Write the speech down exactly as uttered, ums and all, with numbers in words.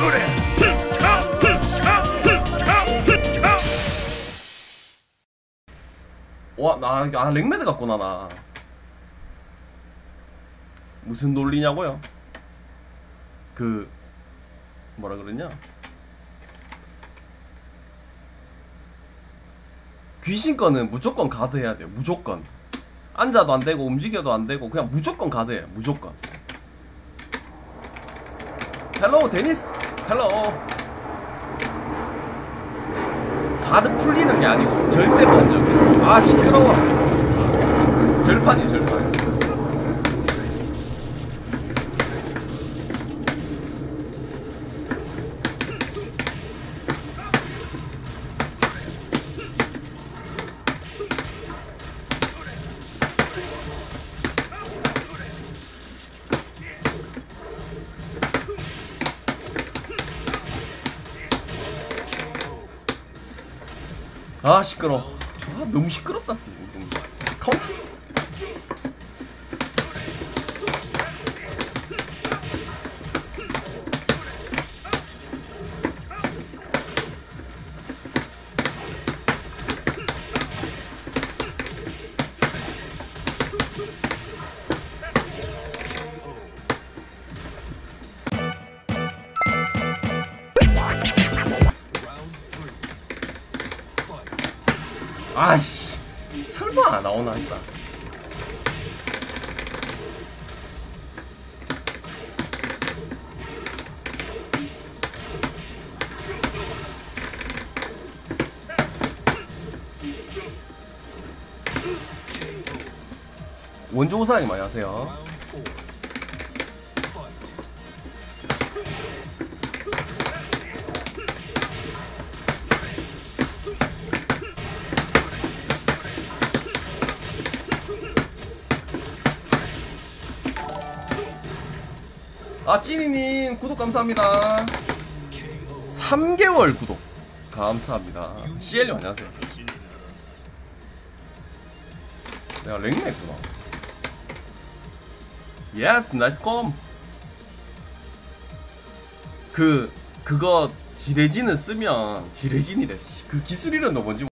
와, 나, 아, 랭매드 같구나, 나. 무슨 논리냐고요? 그, 뭐라 그러냐? 귀신 거는 무조건 가드해야 돼요, 무조건. 앉아도 안 되고, 움직여도 안 되고, 그냥 무조건 가드해요, 무조건. 헬로우, 데니스! 헬로우! 가드 풀리는 게 아니고 절대 판정. 아 시끄러워. 절판이 절판. 아 시끄러워. 아, 너무 시끄럽다. 카운터. 아씨 설마 나오나 했다. 원조 우상이 많이 하세요. 아 찌니님 구독 감사합니다. 삼 개월 구독 감사합니다. 씨엘님 안녕하세요. 내가 랭매 했구나. 예스 나이스 컴. 그 그거 지레진을 쓰면 지레진이래. 그 기술 이름도 뭔지